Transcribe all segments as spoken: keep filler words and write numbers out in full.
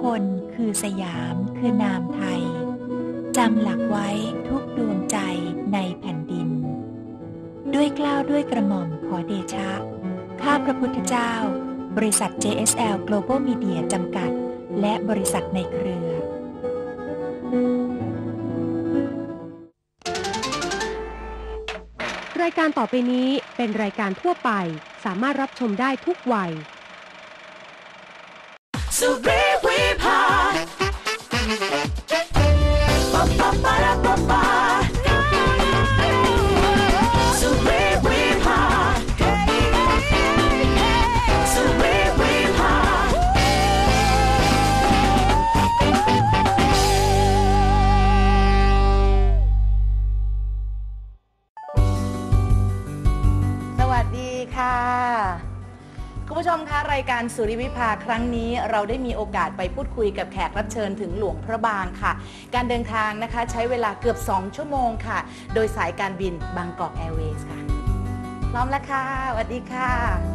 คนคือสยามคือนามไทยจำหลักไว้ทุกดวงใจในแผ่นดินด้วยเกล้าด้วยกระหม่อมขอเดชะข้าพระพุทธเจ้าบริษัท เจ เอส แอล Global Media จำกัดและบริษัทในเครือรายการต่อไปนี้เป็นรายการทั่วไปสามารถรับชมได้ทุกวัยสุริวิภาปะปะปะระปะปะสุริวิภาสุริวิภาสวัสดีค่ะคุณผู้ชมคะรายการสุริวิภาครั้งนี้เราได้มีโอกาสไปพูดคุยกับแขกรับเชิญถึงหลวงพระบางค่ะการเดินทางนะคะใช้เวลาเกือบสองชั่วโมงค่ะโดยสายการบินบางกอกแอร์เวย์ค่ะพร้อมแล้วค่ะสวัสดีค่ะ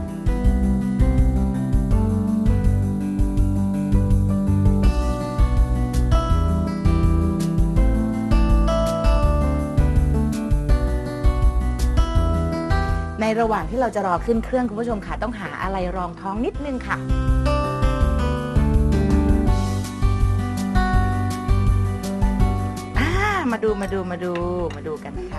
ในระหว่างที่เราจะรอขึ้นเครื่องคุณผู้ชมค่ะต้องหาอะไรรองท้องนิดนึงค่ะมาดูมาดูมาดูมาดูกันนะคะ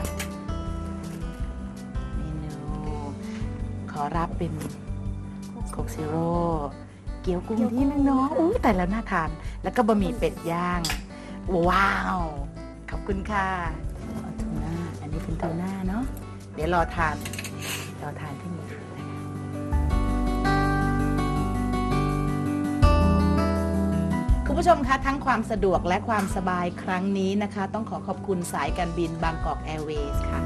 เมนูขอรับเป็นโคกซีโร่เกี๊ยวกุ้งที่น้องๆอู้แต่แล้วน่าทานแล้วก็บะหมี่เป็ดย่างว้าวขอบคุณค่ะทูน่าอันนี้เป็นทูน่าเนาะเดี๋ยวรอทานรอทานที่นี่คุณผู้ชมคะทั้งความสะดวกและความสบายครั้งนี้นะคะต้องขอขอบคุณสายการบินบางกอกแอร์เวย์ค่ะ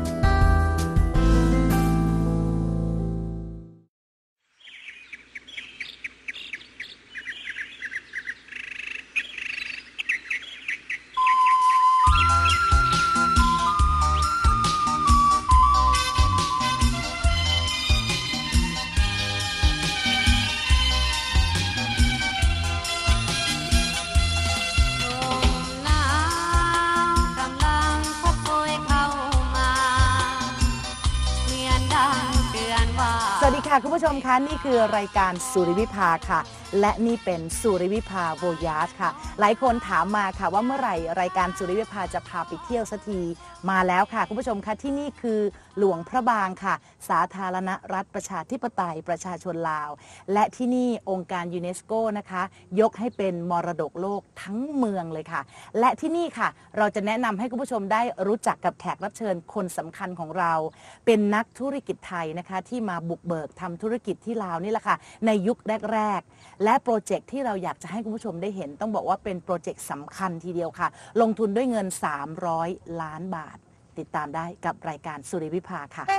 สวัสดีค่ะคุณผู้ชมคะนี่คือรายการสุริวิภาค่ะและนี่เป็นสุริวิภาโวยาจค่ะหลายคนถามมาค่ะว่าเมื่อไหร่รายการสุริวิภาจะพาไปเที่ยวสักทีมาแล้วค่ะคุณผู้ชมคะที่นี่คือหลวงพระบางค่ะสาธารณรัฐประชาธิปไตยประชาชนลาวและที่นี่องค์การยูเนสโกนะคะยกให้เป็นมรดกโลกทั้งเมืองเลยค่ะและที่นี่ค่ะเราจะแนะนำให้คุณผู้ชมได้รู้จักกับแขกรับเชิญคนสำคัญของเราเป็นนักธุรกิจไทยนะคะที่มาบุกเบิกทำธุรกิจที่ลาวนี่แหละค่ะในยุคแรกๆและโปรเจกต์ที่เราอยากจะให้คุณผู้ชมได้เห็นต้องบอกว่าเป็นโปรเจกต์สำคัญทีเดียวค่ะลงทุนด้วยเงินสามร้อยล้านบาทติดตามได้กับรายการสุริวิภาค่ะ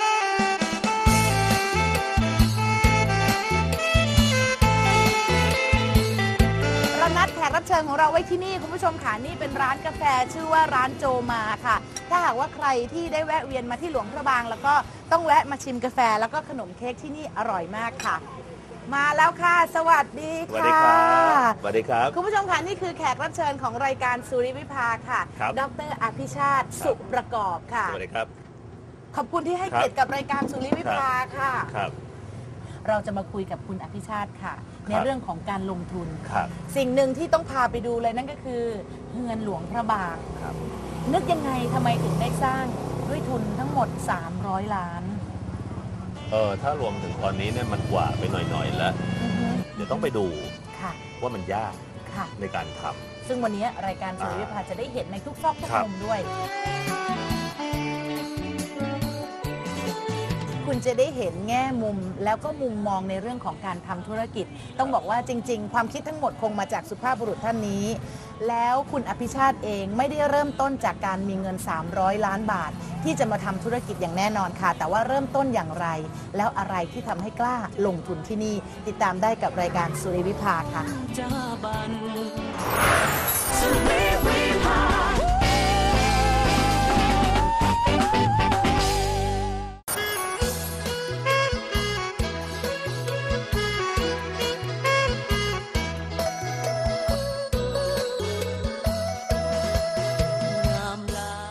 เรานัดแขกรับเชิญของเราไว้ที่นี่คุณผู้ชมค่ะนี่เป็นร้านกาแฟชื่อว่าร้านโจมาค่ะถ้าหากว่าใครที่ได้แวะเวียนมาที่หลวงพระบางแล้วก็ต้องแวะมาชิมกาแฟแล้วก็ขนมเค้กที่นี่อร่อยมากค่ะมาแล้วค่ะสวัสดีค่ะสวัสดีครับสวัสดีครับคุณผู้ชมค่ะนี่คือแขกรับเชิญของรายการสุริวิภาค่ะดร.อภิชาติสุประกอบค่ะสวัสดีครับขอบคุณที่ให้เกียรติกับรายการสุริวิภาค่ะครับเราจะมาคุยกับคุณอภิชาติค่ะในเรื่องของการลงทุนสิ่งหนึ่งที่ต้องพาไปดูเลยนั่นก็คือเฮือนหลวงพระบางนึกยังไงทำไมถึงได้สร้างด้วยทุนทั้งหมดสามร้อยล้านเออถ้ารวมถึงตอนนี้เนี่ยมันกว่าไปหน่อยๆแล้วเดี๋ยวต้องไปดูว่ามันยากในการทำซึ่งวันนี้รายการสุริวิภาจะได้เห็นในทุกซอกทุกมุมด้วยคุณจะได้เห็นแง่มุมแล้วก็มุมมองในเรื่องของการทำธุรกิจต้องบอกว่าจริงๆความคิดทั้งหมดคงมาจากสุภาพบุรุษท่านนี้แล้วคุณอภิชาติเองไม่ได้เริ่มต้นจากการมีเงินสามร้อยล้านบาทที่จะมาทำธุรกิจอย่างแน่นอนค่ะแต่ว่าเริ่มต้นอย่างไรแล้วอะไรที่ทำให้กล้าลงทุนที่นี่ติดตามได้กับรายการสุริวิภาค่ะสุริวิภา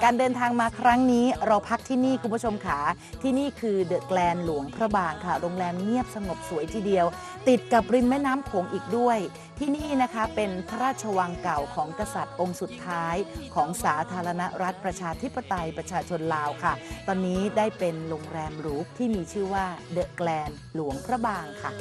การเดินทางมาครั้งนี้เราพักที่นี่คุณผู้ชมขาที่นี่คือเดอะแกลนหลวงพระบางค่ะโรงแรมเงียบสงบสวยทีเดียวติดกับริมแม่น้ำโขงอีกด้วยที่นี่นะคะเป็นพระราชวังเก่าของกษัตริย์องค์สุดท้ายของสาธารณรัฐประชาธิปไตยประชาชนลาวค่ะตอนนี้ได้เป็นโรงแรมหรูที่มีชื่อว่าเดอะแกลนหลวงพระบางค่ะ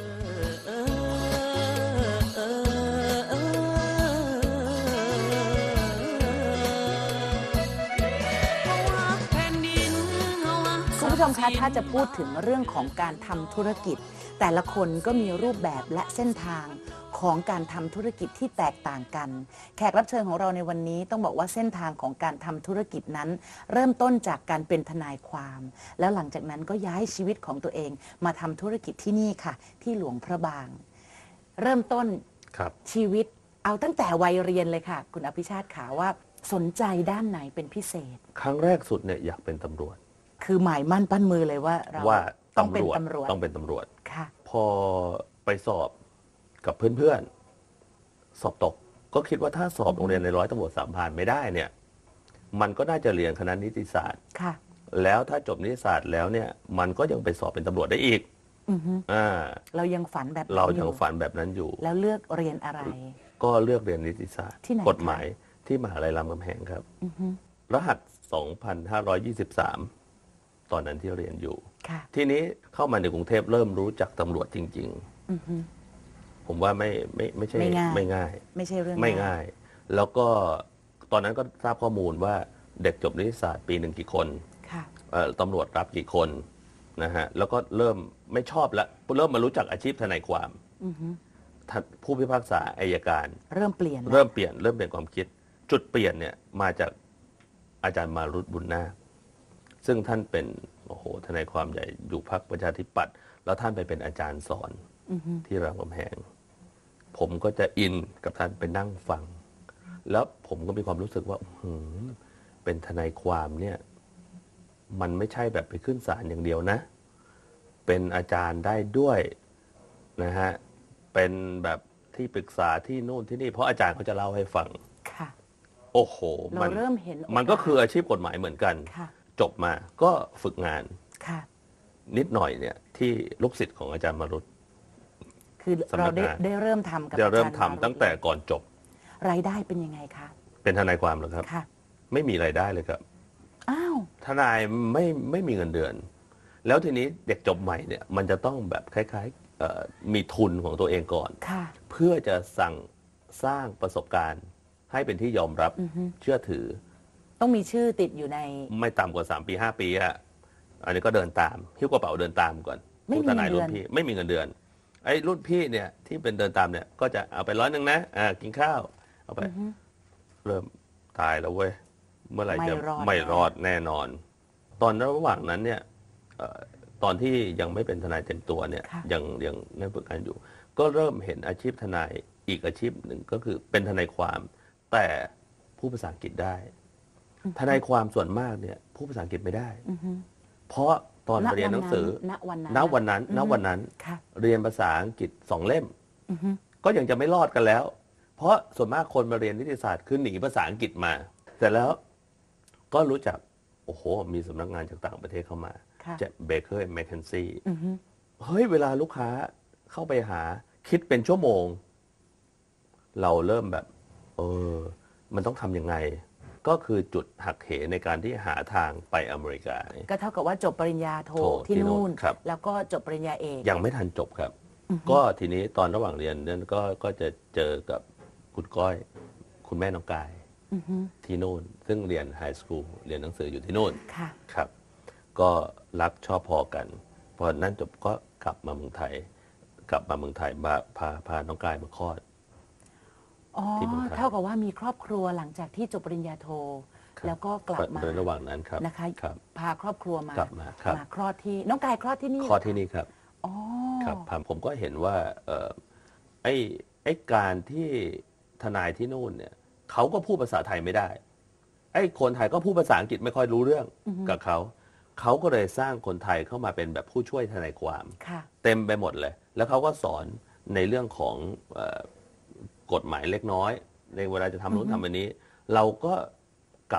คุณผู้ชมคะถ้าจะพูดถึงเรื่องของการทำธุรกิจแต่ละคนก็มีรูปแบบและเส้นทางของการทำธุรกิจที่แตกต่างกันแขกรับเชิญของเราในวันนี้ต้องบอกว่าเส้นทางของการทำธุรกิจนั้นเริ่มต้นจากการเป็นทนายความแล้วหลังจากนั้นก็ย้ายชีวิตของตัวเองมาทำธุรกิจที่นี่ค่ะที่หลวงพระบางเริ่มต้นชีวิตเอาตั้งแต่วัยเรียนเลยค่ะคุณอภิชาติขาว่าสนใจด้านไหนเป็นพิเศษครั้งแรกสุดเนี่ยอยากเป็นตำรวจคือหมายมั่นปั้นมือเลยว่าเราว่าต้องเป็นตำรวจต้องเป็นตำรวจค่ะพอไปสอบกับเพื่อนๆสอบตกก็คิดว่าถ้าสอบโรงเรียนในร้อยตำรวจสามผ่านไม่ได้เนี่ยมันก็น่าจะเรียนคณะนิติศาสตร์ค่ะแล้วถ้าจบนิติศาสตร์แล้วเนี่ยมันก็ยังไปสอบเป็นตำรวจได้อีกอ่าเรายังฝันแบบเรายังฝันแบบนั้นอยู่แล้วเลือกเรียนอะไรก็เลือกเรียนนิติศาสตร์กฎหมายที่มหาลัยรามคำแหงครับรหัสสองพันห้าร้อยยี่สิบสามตอนนั้นที่เรียนอยู่ทีนี้เข้ามาในกรุงเทพเริ่มรู้จักตำรวจจริงๆผมว่าไม่ไม่ไม่ใช่ไม่ง่ายไม่ใช่เรื่องไม่ง่ายแล้วก็ตอนนั้นก็ทราบข้อมูลว่าเด็กจบนิติศาสตร์ปีหนึ่งกี่คนตำรวจรับกี่คนนะฮะแล้วก็เริ่มไม่ชอบแล้วเริ่มมารู้จักอาชีพทนายความผู้พิพากษาอัยการเริ่มเปลี่ยนเริ่มเปลี่ยนเริ่มเปลี่ยนความคิดจุดเปลี่ยนเนี่ยมาจากอาจารย์มารุตบุญนาคซึ่งท่านเป็นโอ้โหทนายความใหญ่อยู่พรรคประชาธิปัตย์แล้วท่านไปเป็นอาจารย์สอนที่รามคำแหงผมก็จะอินกับท่านไปนั่งฟังแล้วผมก็มีความรู้สึกว่าเป็นทนายความเนี่ยมันไม่ใช่แบบไปขึ้นศาลอย่างเดียวนะเป็นอาจารย์ได้ด้วยนะฮะเป็นแบบที่ปรึกษาที่นู่นที่นี่เพราะอาจารย์เขาจะเล่าให้ฟังค่ะโอ้โหมันเริ่มเห็นมันก็คืออาชีพกฎหมายเหมือนกันจบมาก็ฝึกงานนิดหน่อยเนี่ยที่ลูกศิษย์ของอาจารย์มารุตคือเราได้ได้เริ่มทำกับอาจารย์เริ่มทำตั้งแต่ก่อนจบรายได้เป็นยังไงคะเป็นทนายความเหรอครับไม่มีรายได้เลยครับอ้าวทนายไม่ไม่มีเงินเดือนแล้วทีนี้เด็กจบใหม่เนี่ยมันจะต้องแบบคล้ายๆมีทุนของตัวเองก่อนเพื่อจะสั่งสร้างประสบการณ์ให้เป็นที่ยอมรับเชื่อถือต้องมีชื่อติดอยู่ในไม่ต่ำกว่าสามปีห้าปีอะอันนี้ก็เดินตามหิ้วกระเป๋าเดินตามก่อนผู้ทนายรุ่นพี่ไม่มีเงินเดือนไอ้รุ่นพี่เนี่ยที่เป็นเดินตามเนี่ยก็จะเอาไปร้อยหนึ่งนะอ่ากินข้าวเอาไปเริ่มตายแล้วเว้ยเมื่อไหร่จะไม่รอดแน่นอน ตอนระหว่างนั้นเนี่ยตอนที่ยังไม่เป็นทนายเต็มตัวเนี่ยยังยังนั่งฝึกงานอยู่ก็เริ่มเห็นอาชีพทนายอีกอาชีพหนึ่งก็คือเป็นทนายความแต่ผู้ภาษาอังกฤษได้ทนายความส่วนมากเนี่ยผู้ภาษาอังกฤษไม่ได้เพราะตอนเรียนหนังสือณวันนั้นณวันนั้นณวันนั้นเรียนภาษาอังกฤษสองเล่มก็ยังจะไม่รอดกันแล้วเพราะส่วนมากคนมาเรียนนิติศาสตร์คือหนีภาษาอังกฤษมาแต่แล้วก็รู้จักโอ้โหมีสำนักงานจากต่างประเทศเข้ามาจะเบเกอร์แมคเคนซี่เฮ้ยเวลาลูกค้าเข้าไปหาคิดเป็นชั่วโมงเราเริ่มแบบเออมันต้องทำยังไงก็คือจุดหักเหในการที่หาทางไปอเมริกาก็เท่ากับว่าจบปริญญาโทที่นู่นแล้วก็จบปริญญาเอกยังไม่ทันจบครับก็ทีนี้ตอนระหว่างเรียนนั้นก็ก็จะเจอกับคุณก้อยคุณแม่น้องกายที่นู่นซึ่งเรียนไฮสคูลเรียนหนังสืออยู่ที่นู่นครับก็รักชอบพอกันพอนั้นจบก็กลับมาเมืองไทยกลับมาเมืองไทยมาพาพาน้องกายมาคลอดอ๋อเท่ากับว่ามีครอบครัวหลังจากที่จบปริญญาโทแล้วก็กลับมาในระหว่างนั้นครับนะคะพาครอบครัวมามามาคลอดที่น้องกายคลอดที่นี่คลอดที่นี่ครับอ๋อครับผมก็เห็นว่าไอ้ไอ้การที่ทนายที่นู่นเนี่ยเขาก็พูดภาษาไทยไม่ได้ไอ้คนไทยก็พูดภาษาอังกฤษไม่ค่อยรู้เรื่องกับเขาเขาก็เลยสร้างคนไทยเข้ามาเป็นแบบผู้ช่วยทนายความเต็มไปหมดเลยแล้วเขาก็สอนในเรื่องของกฎหมายเล็กน้อยในเวลาจะทำนู้นทำอันนี้เราก็กลับ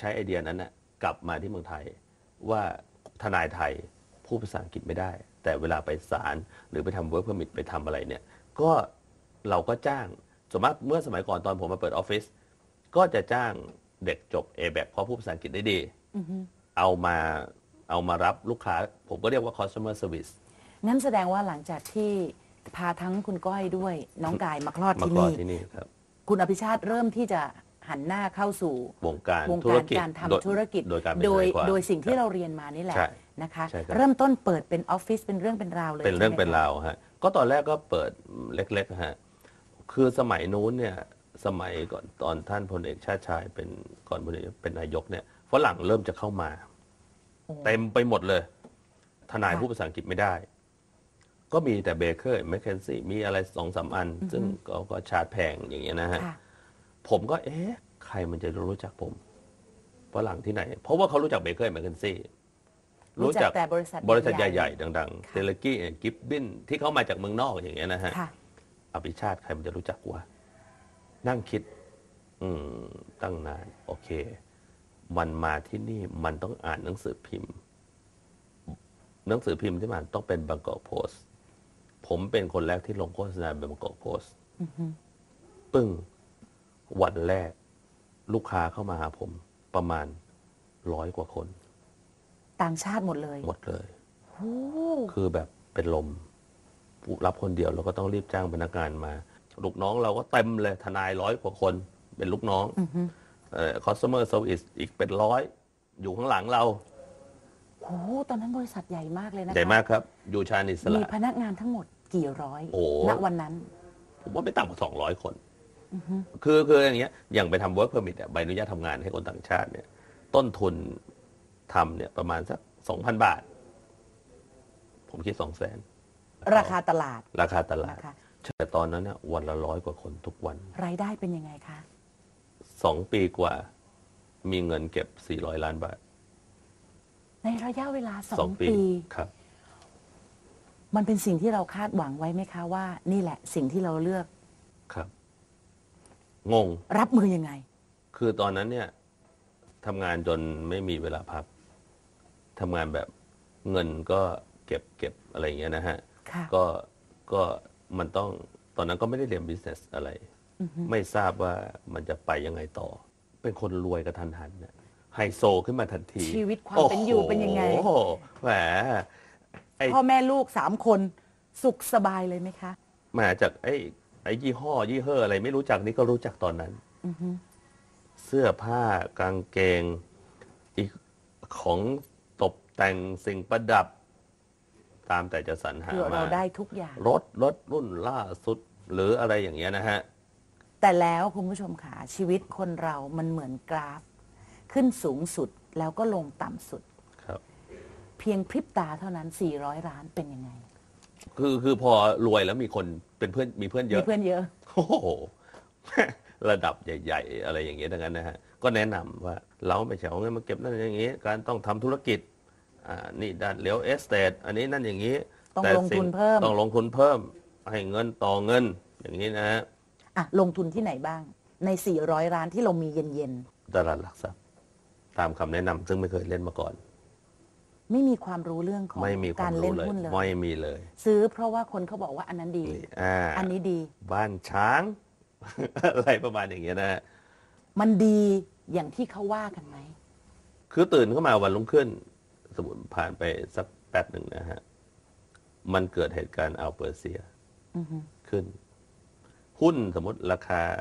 ใช้ไอเดียนั้นนะกลับมาที่เมืองไทยว่าทนายไทยพูดภาษาอังกฤษไม่ได้ แต่เวลาไปศาลหรือไปทำ work permit ไปทำอะไรเนี่ยก็เราก็จ้างสมมติเมื่อสมัยก่อนตอนผมมาเปิดออฟฟิศก็จะจ้างเด็กจบ เอ แบค เพราะพูดภาษาอังกฤษได้ดี เอามาเอามารับลูกค้าผมก็เรียกว่า customer service งั้นแสดงว่าหลังจากที่พาทั้งคุณก้อยด้วยน้องกายมาคลอดมาที่ก่อนนี่ที่นี่ครับคุณอภิชาติเริ่มที่จะหันหน้าเข้าสู่วงการวงธุการ รกิจการโดยทำธุรกิจโดยการเป็นโดยทนายความโดยสิ่งที่ครับเราเรียนมานี่แหละใช่นะคะใช่ครับเริ่มต้นเปิดเป็นออฟฟิศเป็นเรื่องเป็นราวเลยเป็นเรื่องใช่ไหมเป็นคะราวฮะก็ตอนแรกก็เปิดเล็กๆฮะคือสมัยนู้นเนี่ยสมัยก่อนตอนท่านพลเอกชาติชายเป็นก่อนพลเอกเป็นนายกเนี่ยฝรั่งเริ่มจะเข้ามาโอ้เต็มไปหมดเลย ทนายค่ะพูดภาษาอังกฤษไม่ได้ ก็มีแต่เบเกอร์แมคเคนซี่มีอะไรสองสามอัน ซึ่งก็ก็ชาร์จแพงอย่างเงี้ยนะฮะค่ะผมก็เอ๊ะใครมันจะรู้จักผมฝรั่งที่ไหน เพราะว่าเขารู้จักเบเกอร์แมคเคนซี่รู้จักแต่บริษัทบริษัทใหญ่ๆใหญ่ๆดังๆค่ะเทเลกี้กิฟบินที่เขามาจากเมืองนอกอย่างเงี้ยนะฮะค่ะอภิชาติใครมันจะรู้จักวะนั่งคิด อืมตั้งนาน โอเค มันมาที่นี่มันต้องอ่านหนังสือพิมพ์ หนังสือพิมพ์ที่มันต้องเป็นบางกอกโพสต์ผมเป็นคนแรกที่ลงโฆษณาเป็นบางกอกโพสต์ปึ้ง วันแรก ลูกค้าเข้ามาหาผมประมาณร้อยกว่าคนต่างชาติหมดเลยหมดเลยโอ้คือแบบเป็นลมรับคนเดียวเราก็ต้องรีบจ้างพนักงานมา ลูกน้องเราก็เต็มเลยทนายร้อยกว่าคน เป็นลูกน้องเอ่อ customer service อีกเป็นร้อย อยู่ข้างหลังเราโหตอนนั้นบริษัทใหญ่มากเลยนะคะใหญ่มากครับ อยู่ชาญอิสมีระพนักงานทั้งหมดกี่ร้อยโอ้ณวันนั้นผมว่าไม่ต่ำกว่าสองร้อยคน คือคืออย่างเงี้ย อย่างไปทำ work permit อะใบอนุญาตทำงานให้คนต่างชาติเนี่ย ต้นทุนทำเนี่ยประมาณสักสองพันบาท ผมคิดสองแสนราคาตลาดราคาตลาดนะคะแต่ตอนนั้นเนี่ยวันละร้อยกว่าคนทุกวันรายได้เป็นยังไงคะสองปีกว่ามีเงินเก็บสี่ร้อยล้านบาทในระยะเวลาสอสอง งปีปีครับมันเป็นสิ่งที่เราคาดหวังไว้ไหมคะว่า นี่แหละสิ่งที่เราเลือกครับ งงรับมือยังไงคือตอนนั้นเนี่ยทำงานจนไม่มีเวลาพักทำงานแบบเงินก็เก็บเก็บอะไรอย่างเงี้ยนะฮะค่ะก็ก็มันต้องตอนนั้นก็ไม่ได้เรียน business อะไร ไม่ทราบว่ามันจะไปยังไงต่อ เป็นคนรวยกระทันหันเนี่ยไฮโซขึ้นมาทันทีชีวิตความเป็นอยู่เป็นยังไงโอ้โหแหมไอ้พ่อแม่ลูกสามคนสุขสบายเลยไหมคะมาจากไอ้ไอ้ยี่ห้อ ยี่ห้ออะไรไม่รู้จักนี่ก็รู้จักตอนนั้น เสื้อผ้ากางเกงอีกของตกแต่งสิ่งประดับ ตามแต่จะสรรหาคือมาเราได้ทุกอย่างรถรถรุ่นล่าสุด หรืออะไรอย่างเงี้ยนะฮะแต่แล้วคุณผู้ชมค่ะชีวิตคนเรามันเหมือนกราฟ ขึ้นสูงสุดแล้วก็ลงต่ำสุดครับเพียงพริบตาเท่านั้นสี่ร้อยล้านเป็นยังไงคือคือพอรวยแล้วมีคนเป็นเพื่อนมีเพื่อนเยมีอะเพื่อนเยอะโอ้โห ระดับใหญ่ ๆ อะไรอย่างเงี้ยดังนั้นนะฮะ ก็แนะนำว่าเราไม่ใช่เอาเงินมาเก็บนั่นอย่างงี้ การต้องทำธุรกิจ อ่า นี่ด้านเลี้ยวเอสเตทอันนี้นั่นอย่างงี้ต้องแต่ลงทุนเพิ่มต้องลงทุนเพิ่ม ให้เงินต่อเงิน อย่างนี้นะฮะอ่ะลงทุนที่ไหนบ้าง ในสี่ร้อยล้านที่เรามีเย็นตลาดหลักทรัพย์ ตามคำแนะนำซึ่งไม่เคยเล่นมาก่อนๆ ไม่มีความรู้เรื่องของไม่มีควาการมเล่รู้นเลยหุ้นเลยไม่มีเลยซื้อเพราะว่าคนเขาบอกว่าอันนั้นดีนี่อ่าอันนี้ดีบ้านช้าง อะไรประมาณอย่างเงี้ยนะฮะมันดีอย่างที่เขาว่ากันไหมคือตื่นเข้ามาวันรุ่งขึ้น สมมติผ่านไปสักแป๊บหนึ่งนะฮะ มันเกิดเหตุการณ์อัลเปอร์เซียอือฮึขึ้น หุ้นสมมติราคา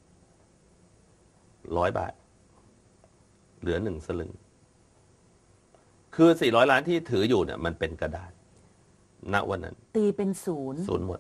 ร้อยบาท เหลือหนึ่งสลึง คือสี่ร้อยล้านที่ถืออยู่เนี่ย มันเป็นกระดาษ ณ วันนั้นตีเป็นศูนย์ศูนย์หมด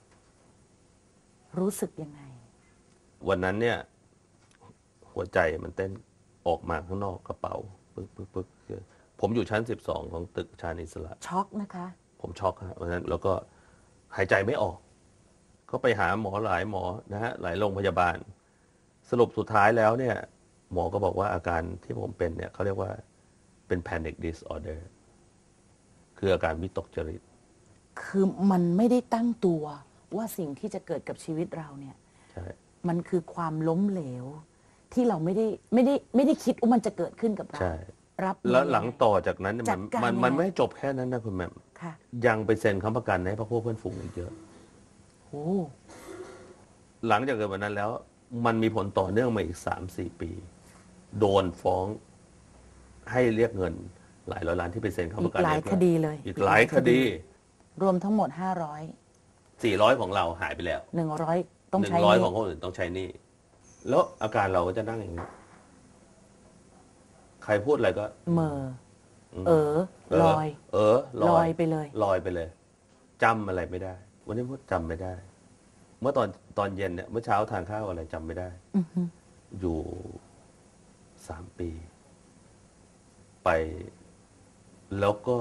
รู้สึกยังไงวันนั้นเนี่ย หัวใจมันเต้นออกมาข้างนอกกระเป๋า ปึ๊กปึ๊กปึ๊กคือผมอยู่ชั้นสิบสองของตึกชาญอิสระช็อกนะคะผมช็อกฮะวันนั้นแล้วก็หายใจไม่ออก ก็ไปหาหมอหลายหมอนะฮะหลายโรงพยาบาล สรุปสุดท้ายแล้วเนี่ย หมอก็บอกว่าอาการที่ผมเป็นเนี่ยเขาเรียกว่าเป็น panic disorder คืออาการวิตกจริตคือมันไม่ได้ตั้งตัวว่าสิ่งที่จะเกิดกับชีวิตเราเนี่ยใช่มันคือความล้มเหลวที่เราไม่ได้ไม่ได้ไม่ได้คิดว่ามันจะเกิดขึ้นกับเราใช่รับมือแล้วหลังต่อจากนั้นเนี่ยจัมัดนการมันยังไงมันไม่จบแค่นั้นนะคุณแหม่มค่ะยังไปเซ็นค้ำประกันให้พรรคพวกเพื่อนฝูงอีกเยอะโอ้หลังจากเกิดวันนั้นแล้ว มันมีผลต่อเนื่องมาอีกสามสี่ปี โดนฟ้องให้เรียกเงินหลายร้อยล้านที่ไปเซ็นค้ำปอีระกกันหลายให้คดีเลยอีกหลายคดีรวมทั้งหมดห้าร้อยสี่ร้อยของเราหายไปแล้วหนึ่งร้อยต้องหนึ่ใช้งร้อยหนี้ของคนอื่นต้องใช้หนี่แล้วอาการเราก็จะนั่งอย่างนี้ ใครพูดอะไรก็เมอมเออเออลอยเออลอยไปเลยลอยไปเลยจำอะไรไม่ได้ วันนี้พูดจำไม่ได้ เมื่อตอนตอนเย็นเนี่ยเมื่อเช้าทานข้าวอะไรจำไม่ได้อือฮึอยู่สามปี ไป แล้วก็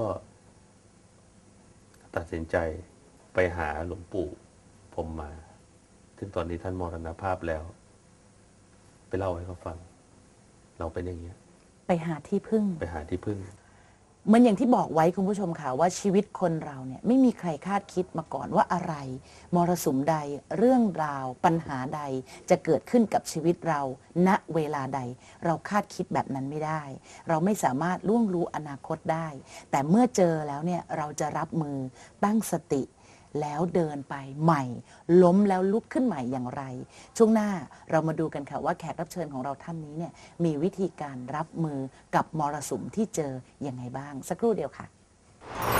ตัดสินใจไปหาหลวงปู่พรหมมา ซึ่งตอนนี้ท่านมรณภาพแล้ว ไปเล่าให้เขาฟัง เราเป็นอย่างเงี้ยไปหาที่พึ่งไปหาที่พึ่งเหมือนอย่างที่บอกไว้คุณผู้ชมค่ะว่าชีวิตคนเราเนี่ยไม่มีใครคาดคิดมาก่อนว่าอะไร มรสุมใดเรื่องราว ปัญหาใดจะเกิดขึ้นกับชีวิตเรา ณเวลาใด เราคาดคิดแบบนั้นไม่ได้ เราไม่สามารถล่วงรู้อนาคตได้ แต่เมื่อเจอแล้วเนี่ยเราจะรับมือตั้งสติ แล้วเดินไปใหม่ ล้มแล้วลุกขึ้นใหม่อย่างไร ช่วงหน้าเรามาดูกันค่ะว่าแขกรับเชิญของเราท่านนี้เนี่ยมีวิธีการรับมือกับมรสุมที่เจอยังไงบ้าง สักครู่เดียวค่ะ